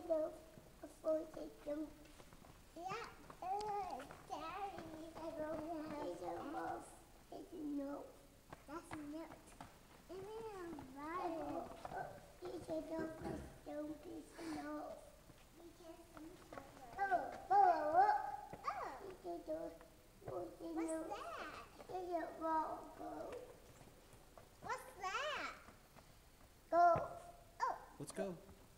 know before they jump. Yeah, Daddy. I don't have it's a mouth. It's a nose. That's a nut. It's a virus. It's a dog. Don't be a nose. Oh. It's a dog. What's that? It's a ball. What's that? Go. Oh. Let's go.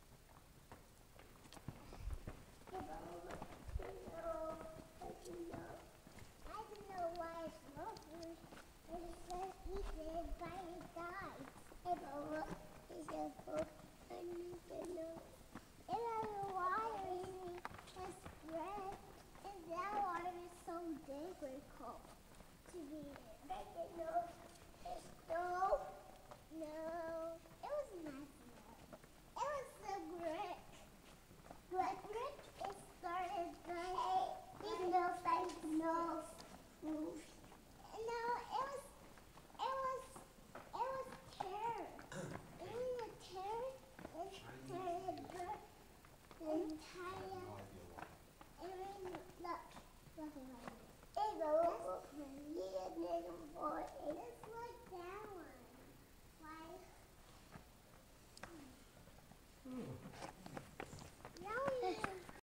I don't know why it's smoking. It says he did by his guys. Hey, Baba, it's a book. I need to know. It has a water in it. It's red. And that water is so difficult to be in. I can know. It's no. No.